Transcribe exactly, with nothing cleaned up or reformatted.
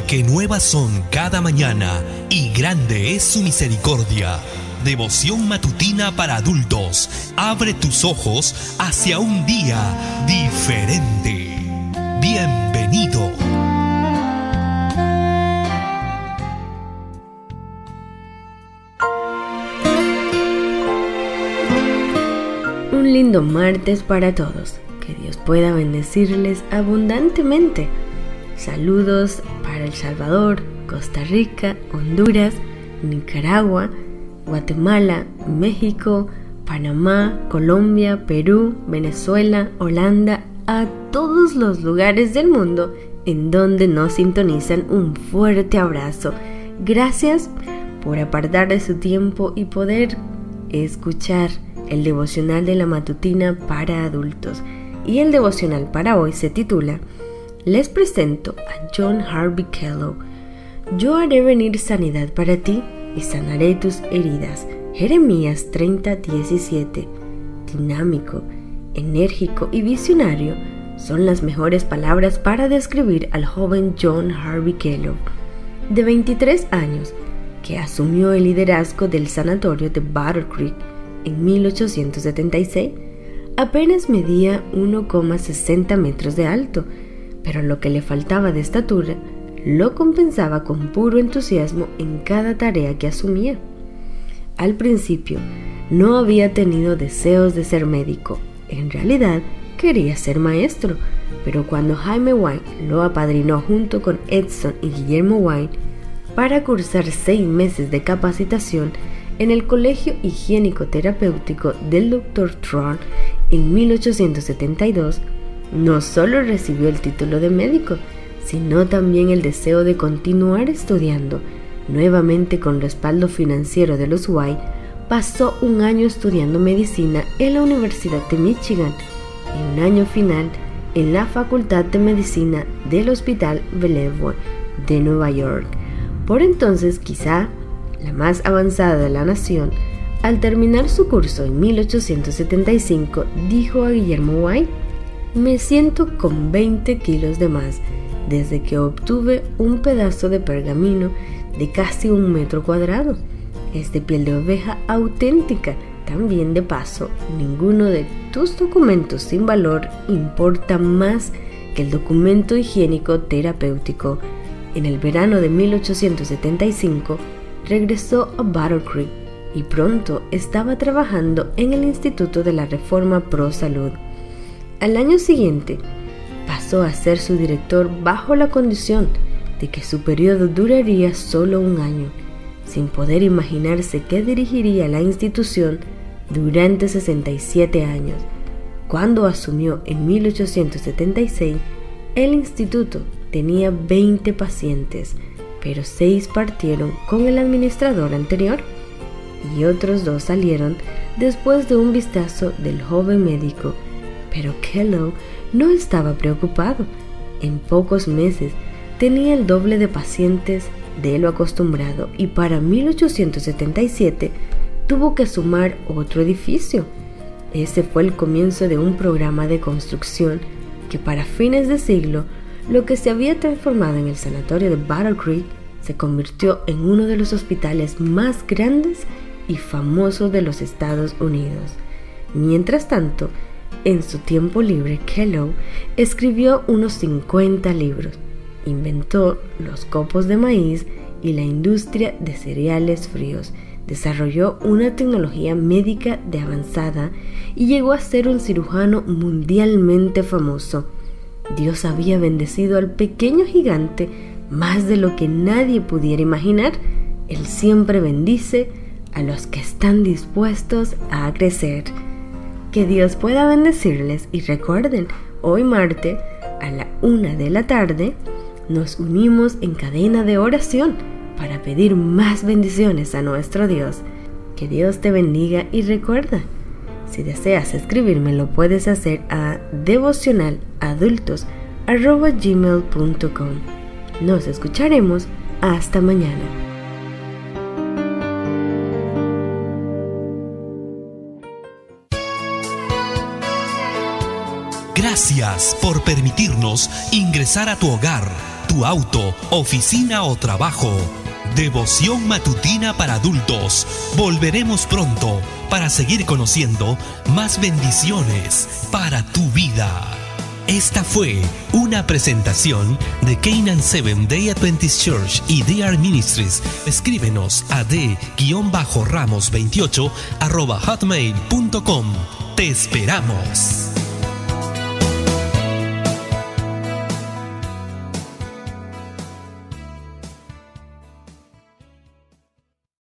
Porque nuevas son cada mañana y grande es su misericordia. Devoción matutina para adultos. Abre tus ojos hacia un día diferente. Bienvenido. Un lindo martes para todos. Que Dios pueda bendecirles abundantemente. Saludos para El Salvador, Costa Rica, Honduras, Nicaragua, Guatemala, México, Panamá, Colombia, Perú, Venezuela, Holanda, a todos los lugares del mundo en donde nos sintonizan. Un fuerte abrazo. Gracias por apartar de su tiempo y poder escuchar el devocional de la matutina para adultos. Y el devocional para hoy se titula: Les presento a John Harvey Kellogg. Yo haré venir sanidad para ti y sanaré tus heridas. Jeremías treinta, diecisiete. Dinámico, enérgico y visionario son las mejores palabras para describir al joven John Harvey Kellogg, de veintitrés años, que asumió el liderazgo del sanatorio de Battle Creek en mil ochocientos setenta y seis. Apenas medía uno coma sesenta metros de alto, pero lo que le faltaba de estatura lo compensaba con puro entusiasmo en cada tarea que asumía. Al principio no había tenido deseos de ser médico, en realidad quería ser maestro, pero cuando Jaime Wine lo apadrinó junto con Edson y Guillermo Wine para cursar seis meses de capacitación en el Colegio Higiénico Terapéutico del doctor Tron en mil ochocientos setenta y dos, no solo recibió el título de médico, sino también el deseo de continuar estudiando. Nuevamente, con respaldo financiero de los White, pasó un año estudiando medicina en la Universidad de Michigan y un año final en la Facultad de Medicina del Hospital Bellevue de Nueva York. Por entonces, quizá la más avanzada de la nación. Al terminar su curso en mil ochocientos setenta y cinco, dijo a Guillermo White: me siento con veinte kilos de más desde que obtuve un pedazo de pergamino de casi un metro cuadrado. Es de piel de oveja auténtica. También, de paso, ninguno de tus documentos sin valor importa más que el documento higiénico terapéutico. En el verano de mil ochocientos setenta y cinco, regresó a Battle Creek y pronto estaba trabajando en el Instituto de la Reforma Pro Salud. Al año siguiente, pasó a ser su director bajo la condición de que su periodo duraría solo un año, sin poder imaginarse que dirigiría la institución durante sesenta y siete años. Cuando asumió en mil ochocientos setenta y seis, el instituto tenía veinte pacientes, pero seis partieron con el administrador anterior y otros dos salieron después de un vistazo del joven médico. Pero Kellogg no estaba preocupado. En pocos meses tenía el doble de pacientes de lo acostumbrado y para mil ochocientos setenta y siete tuvo que sumar otro edificio. Ese fue el comienzo de un programa de construcción que para fines de siglo, lo que se había transformado en el sanatorio de Battle Creek se convirtió en uno de los hospitales más grandes y famosos de los Estados Unidos. Mientras tanto, en su tiempo libre, Kellogg escribió unos cincuenta libros, inventó los copos de maíz y la industria de cereales fríos, desarrolló una tecnología médica de avanzada y llegó a ser un cirujano mundialmente famoso. Dios había bendecido al pequeño gigante más de lo que nadie pudiera imaginar. Él siempre bendice a los que están dispuestos a crecer. Que Dios pueda bendecirles y recuerden, hoy martes a la una de la tarde nos unimos en cadena de oración para pedir más bendiciones a nuestro Dios. Que Dios te bendiga y recuerda, si deseas escribirme lo puedes hacer a devocionaladultos arroba gmail punto com. Nos escucharemos hasta mañana. Gracias por permitirnos ingresar a tu hogar, tu tu auto, oficina o trabajo. Devoción matutina para adultos. Volveremos pronto para seguir conociendo más bendiciones para tu vida. Esta fue una presentación de Canaan Seventh Day Adventist Church y D R Ministries. Escríbenos a d ramos veintiocho arroba hotmail punto com. Te esperamos.